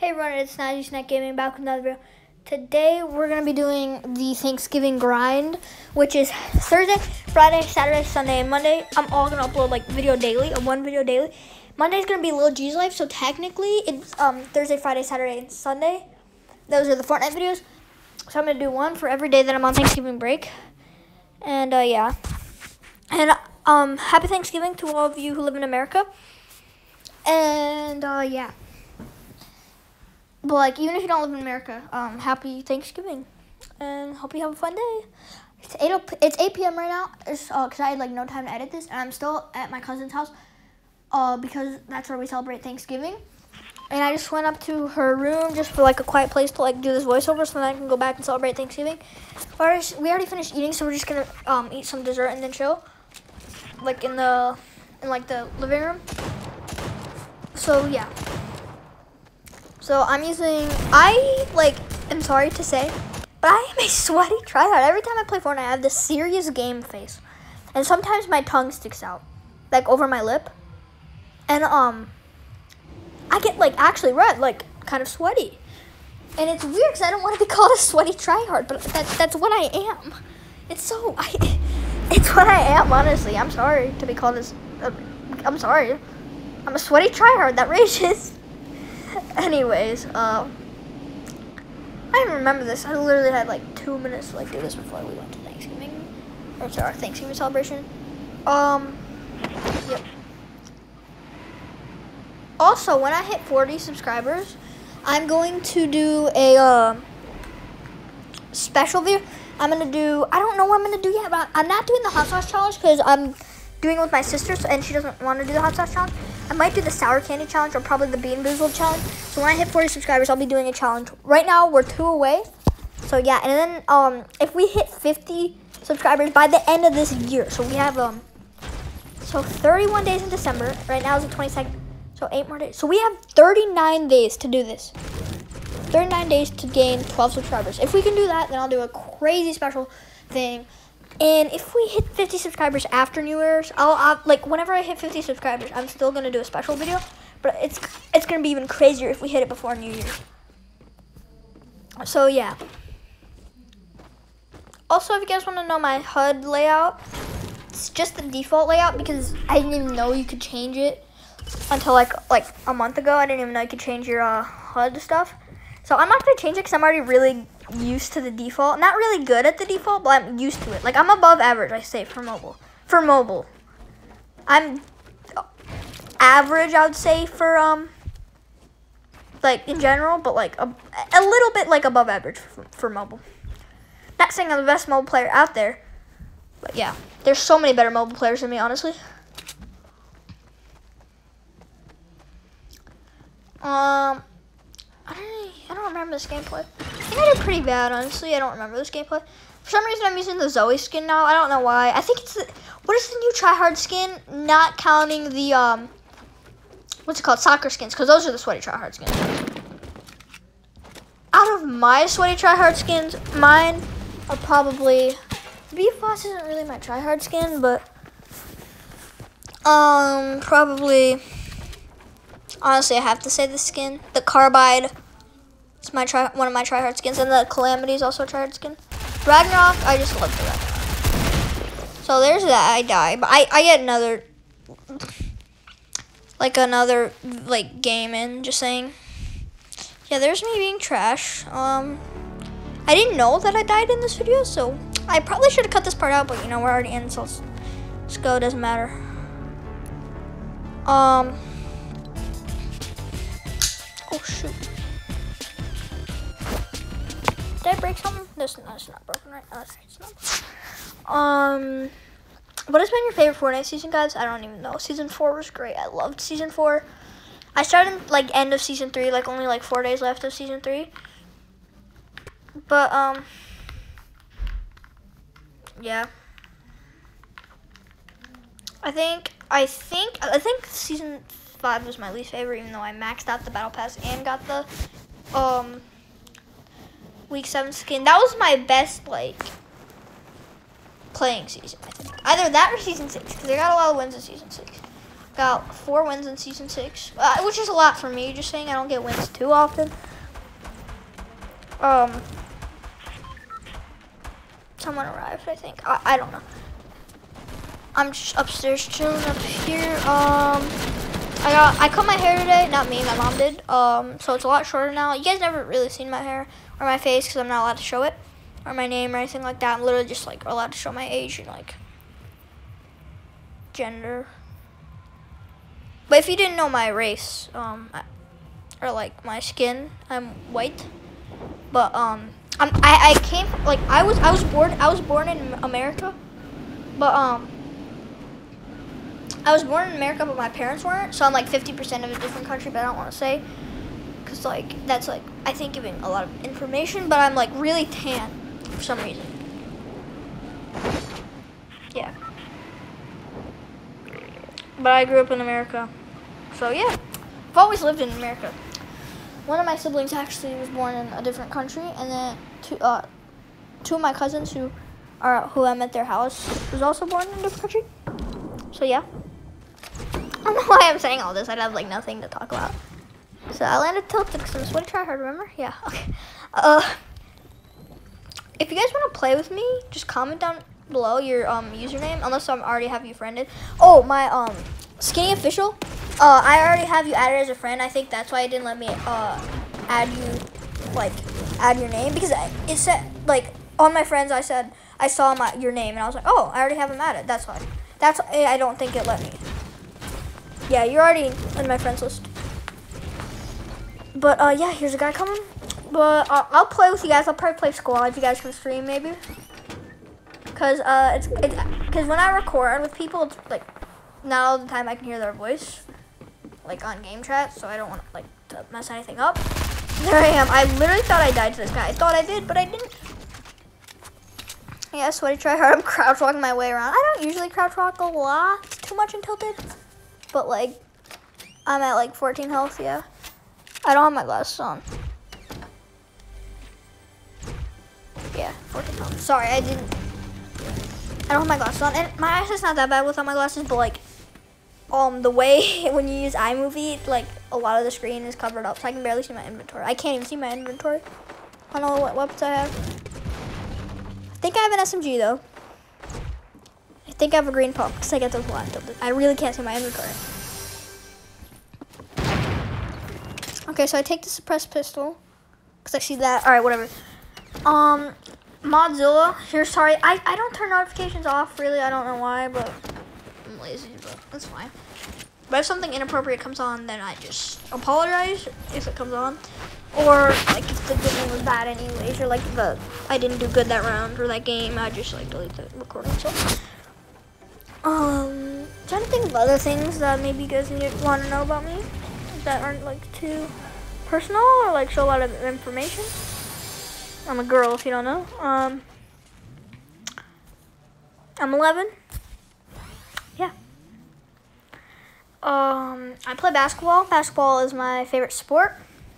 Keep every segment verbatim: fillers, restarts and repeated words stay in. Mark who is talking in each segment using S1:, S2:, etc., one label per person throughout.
S1: Hey everyone, it's Najee Snack Gaming back with another video. Today we're going to be doing the Thanksgiving grind, which is Thursday, Friday, Saturday, Sunday, and Monday. I'm all going to upload like video daily, or one video daily. Monday's going to be Lil G's Life, so technically it's um, Thursday, Friday, Saturday, and Sunday. Those are the Fortnite videos. So I'm going to do one for every day that I'm on Thanksgiving break. And uh, yeah. And um, happy Thanksgiving to all of you who live in America. And uh, yeah. But, like, even if you don't live in America, um, happy Thanksgiving, and hope you have a fun day. It's eight. It's eight p m right now. It's uh, cause I had like no time to edit this, and I'm still at my cousin's house, uh, because that's where we celebrate Thanksgiving. And I just went up to her room just for like a quiet place to like do this voiceover, so then I can go back and celebrate Thanksgiving. But we already finished eating, so we're just gonna um eat some dessert and then chill, like in the in like the living room. So yeah. So I'm using, I like, am sorry to say, but I am a sweaty tryhard. Every time I play Fortnite, I have this serious game face. And sometimes my tongue sticks out, like over my lip. And um, I get like actually red, like kind of sweaty. And it's weird because I don't want to be called a sweaty tryhard, but that, that's what I am. It's so, I, it's what I am, honestly. I'm sorry to be called as, uh, I'm sorry. I'm a sweaty tryhard that rages. Anyways, uh, I didn't remember this. I literally had like two minutes to like do this before we went to Thanksgiving, or sorry, our Thanksgiving celebration. Um, yep. Also, when I hit forty subscribers, I'm going to do a uh, special video. I'm gonna do. I don't know what I'm gonna do yet, but I'm not doing the hot sauce challenge because I'm doing it with my sister, and she doesn't want to do the hot sauce challenge. I might do the sour candy challenge or probably the Bean Boozled challenge. So when I hit forty subscribers, I'll be doing a challenge. Right now, we're two away. So yeah, and then um, if we hit fifty subscribers by the end of this year, so we have um, so thirty-one days in December. Right now is the twenty-second, so eight more days. So we have thirty-nine days to do this. thirty-nine days to gain twelve subscribers. If we can do that, then I'll do a crazy special thing. And if we hit fifty subscribers after New Year's, I'll, I'll like whenever I hit fifty subscribers, I'm still gonna do a special video. But it's it's gonna be even crazier if we hit it before New Year's. So yeah. Also, if you guys want to know my H U D layout, it's just the default layout because I didn't even know you could change it until like like a month ago. I didn't even know you could change your uh, H U D stuff. So I'm not gonna change it because I'm already really used to the default. Not really good at the default, but I'm used to it. Like I'm above average, I say, for mobile. For mobile, I'm average, I would say, for um, like in general, but like a, a little bit like above average for, for mobile. Not saying I'm the best mobile player out there, but yeah, there's so many better mobile players than me, honestly. Um. I don't, I don't remember this gameplay. I think I did pretty bad, honestly. I don't remember this gameplay. For some reason, I'm using the Zoe skin now. I don't know why. I think it's the, what is the new tryhard skin? Not counting the, um, what's it called? Soccer skins, because those are the sweaty tryhard skins. Out of my sweaty tryhard skins, mine are probably, B F O S isn't really my tryhard skin, but, um, probably... Honestly, I have to say the skin. The Carbide is my try one of my tryhard skins, and the Calamity is also a tryhard skin. Ragnarok, I just love the Ragnarok. So there's that. I die, but I I get another like another like game in. Just saying. Yeah, there's me being trash. Um, I didn't know that I died in this video, so I probably should have cut this part out. But you know, we're already in, so let's, let's go. It doesn't matter. Um. Oh shoot. Did I break something? This no, it's not broken, right? Oh, that's right, it's not. Um, what has been your favorite Fortnite season, guys? I don't even know. Season four was great. I loved season four. I started like end of season three, like only like four days left of season three. But um, yeah. I think I think I think season five was my least favorite, even though I maxed out the battle pass and got the um week seven skin. That was my best like playing season, I think. Either that or season six, because I got a lot of wins in season six. got four wins in season six, uh, which is a lot for me. Just saying, I don't get wins too often. Um, someone arrived, I think. I, I don't know. I'm just upstairs chilling up here. Um, I got I cut my hair today. Not me, my mom did. Um, so it's a lot shorter now. You guys never really seen my hair or my face because I'm not allowed to show it, or my name or anything like that. I'm literally just like allowed to show my age and like gender. But if you didn't know my race, um, or like my skin, I'm white. But um, I'm, I I came like I was I was born I was born in America, but um, I was born in America, but my parents weren't. So I'm like fifty percent of a different country, but I don't want to say, cause like that's like I think giving a lot of information. But I'm like really tan for some reason. Yeah. But I grew up in America. So yeah, I've always lived in America. One of my siblings actually was born in a different country, and then two, uh, two of my cousins who are who I met their house was also born in a different country. So yeah, I don't know why I'm saying all this. I'd have like nothing to talk about. So I landed tilted because I'm sweaty try hard. Remember? Yeah. Okay. Uh, if you guys want to play with me, just comment down below your um username, unless I already have you friended. Oh, my um Skinny Official. Uh, I already have you added as a friend. I think that's why it didn't let me uh add you, like add your name, because it said like on my friends I said I saw my your name and I was like, oh, I already have him added. That's why. That's I don't think it let me. Yeah, you're already in my friends list. But uh yeah, here's a guy coming. But uh, I'll play with you guys. I'll probably play squads. You guys can stream maybe. Cause uh, it's it's cause when I record with people, it's like not all the time I can hear their voice, like on game chat. So I don't want like to mess anything up. There I am. I literally thought I died to this guy. I thought I did, but I didn't. Yeah, sweaty try hard. I'm crouch walking my way around. I don't usually crouch walk a lot, too much in Tilted, but like I'm at like fourteen health. Yeah, I don't have my glasses on. Yeah, fourteen health. Sorry, I didn't. I don't have my glasses on, and my eyesight's not that bad without my glasses, but like, um, the way when you use iMovie, like a lot of the screen is covered up, so I can barely see my inventory. I can't even see my inventory. I don't know what weapons I have. I think I have an S M G though. I think I have a green pump because I get those last tilted. I really can't see my inventory. Okay, so I take the suppressed pistol because I see that. All right, whatever. Um. Modzilla, here, sorry, I, I don't turn notifications off, really, I don't know why, but I'm lazy, but that's fine. But if something inappropriate comes on, then I just apologize if it comes on. Or, like, if the game was bad anyways, or, like, the I didn't do good that round, or that game, I just, like, delete the recording, so. Um, trying to think of other things that maybe you guys want to know about me that aren't, like, too personal, or, like, show a lot of information. I'm a girl, if you don't know. Um, I'm eleven. Yeah. Um, I play basketball. Basketball is my favorite sport.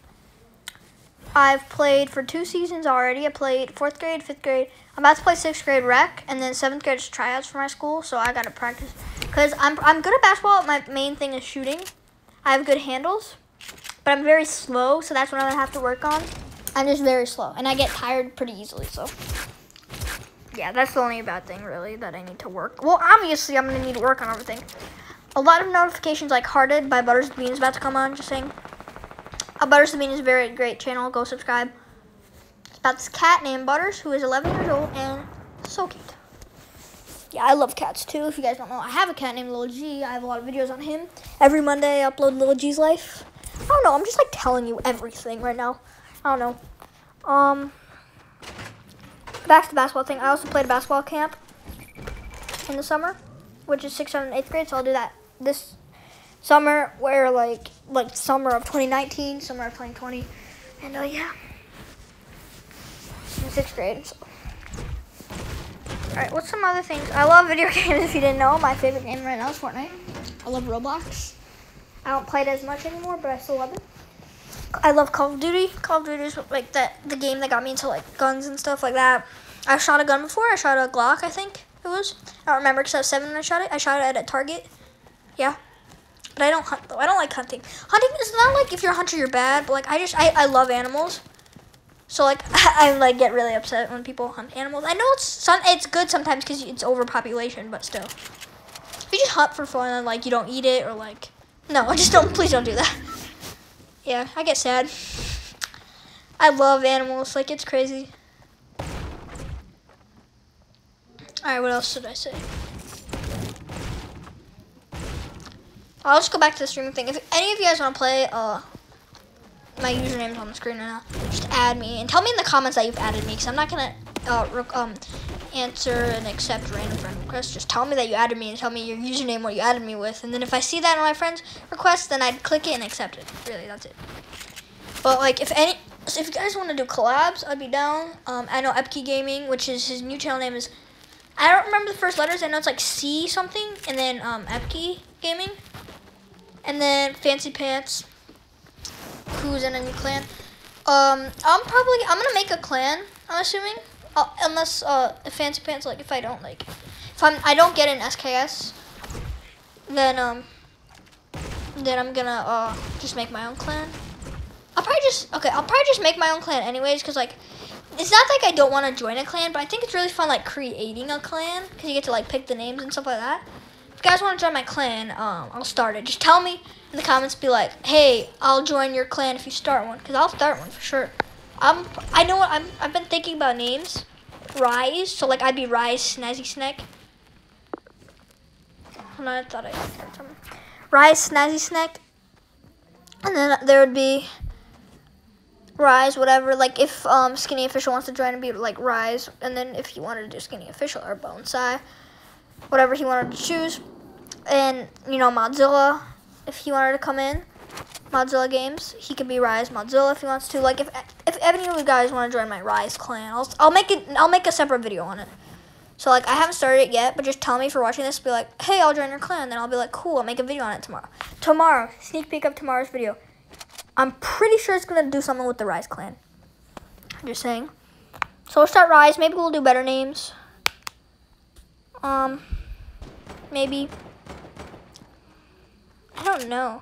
S1: I've played for two seasons already. I played fourth grade, fifth grade. I'm about to play sixth grade rec, and then seventh grade is tryouts for my school. So I gotta practice because I'm I'm good at basketball. My main thing is shooting. I have good handles, but I'm very slow, so that's what I'm gonna have to work on. I'm just very slow, and I get tired pretty easily, so. Yeah, that's the only bad thing, really, that I need to work. Well, obviously, I'm going to need to work on everything. A lot of notifications, like Hearted by Butters the Bean is about to come on, just saying. Uh, Butters the Bean is a very great channel. Go subscribe. It's about this cat named Butters, who is eleven years old, and so cute. Yeah, I love cats, too. If you guys don't know, I have a cat named Lil G. I have a lot of videos on him. Every Monday, I upload Lil G's life. I don't know. I'm just, like, telling you everything right now. I don't know. Um, back to the basketball thing. I also played a basketball camp in the summer, which is sixth, seventh, eighth grade. So I'll do that this summer, where like like summer of twenty nineteen, summer of twenty twenty, and uh, yeah, in sixth grade. So. All right, what's some other things? I love video games. If you didn't know, my favorite game right now is Fortnite. I love Roblox. I don't play it as much anymore, but I still love it. I love Call of Duty. Call of Duty is like that the game that got me into like guns and stuff like that. I shot a gun before. I shot a Glock, I think it was. I don't remember because I was seven when I shot it. I shot it at a target. Yeah. but I don't hunt though. I don't like hunting. Hunting is not like if you're a hunter you're bad, but like I just I, I love animals. So like I like get really upset when people hunt animals. I know it's some it's good sometimes because it's overpopulation, but still, if you just hunt for fun and like you don't eat it or like no, I just don't. Please don't do that. Yeah, I get sad. I love animals. Like it's crazy. All right, what else should I say? I'll just go back to the streaming thing. If any of you guys want to play, uh, my username's on the screen right now. Just add me and tell me in the comments that you've added me, because I'm not gonna uh, um answer and accept random friend requests. Just tell me that you added me and tell me your username, what you added me with, and then if I see that on my friend's request, then I'd click it and accept it. Really, that's it. But like, if any, so if you guys want to do collabs, I'd be down. Um, I know Epke Gaming, which is his new channel name is. I don't remember the first letters. I know it's like C something, and then um, Epke Gaming, and then Fancy Pants, who's in a new clan. Um, I'm probably I'm gonna make a clan. I'm assuming, uh, unless uh, Fancy Pants like if I don't like, if I'm I don't get an S K S, then um, then I'm gonna uh just make my own clan. I'll probably just okay. I'll probably just make my own clan anyways, cause like. It's not like I don't want to join a clan, but I think it's really fun, like, creating a clan, because you get to, like, pick the names and stuff like that. If you guys want to join my clan, um, I'll start it. Just tell me in the comments, be like, hey, I'll join your clan if you start one, because I'll start one for sure. I'm, I know what, I'm, I've been thinking about names. Rise, so, like, I'd be Rise Snazzy Snack. Hold on, I thought I heard something. Rise Snazzy Snack. And then there would be... Rise, whatever, like if um, Skinny Official wants to join and be like Rise, and then if he wanted to do Skinny Official or Bonsai, whatever he wanted to choose, and you know Modzilla, if he wanted to come in, Modzilla Games, he could be Rise Modzilla if he wants to. Like if if any of you guys want to join my Rise clan, I'll I'll make it I'll make a separate video on it. So like I haven't started it yet, but just tell me if you're watching this, be like, hey, I'll join your clan, then I'll be like, cool, I'll make a video on it tomorrow. Tomorrow, sneak peek of tomorrow's video. I'm pretty sure it's going to do something with the Rise clan. I'm just saying. So we'll start Rise. Maybe we'll do better names. Um, maybe. I don't know.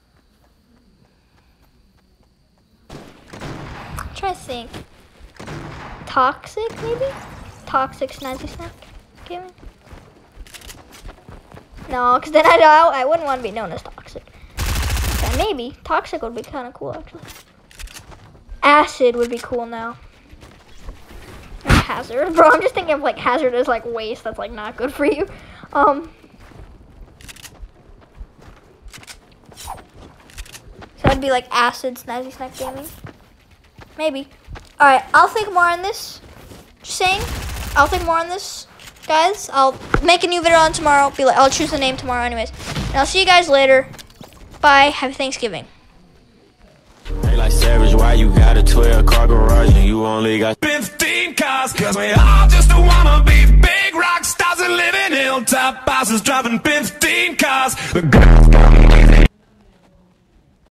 S1: I'm trying to think. Toxic, maybe? Toxic Snazzy Snack Gaming? No, because then I, I wouldn't want to be known as Toxic. Yeah, maybe. Toxic would be kind of cool, actually. Acid would be cool now. Or Hazard. Bro, I'm just thinking of, like, Hazard as, like, waste. That's, like, not good for you. Um. So it'd be, like, Acid Snazzy Snack Gaming. Maybe. Alright, I'll think more on this. Just saying. I'll think more on this, guys. I'll make a new video on tomorrow. Be like, I'll choose the name tomorrow anyways. And I'll see you guys later. Bye. Happy Thanksgiving.
S2: Hey, like Savage, why you got a twelve car garage and you only got fifteen cars? Cause we all just wanna be big rock stars and live in hilltop houses driving fifteen cars. The girls got me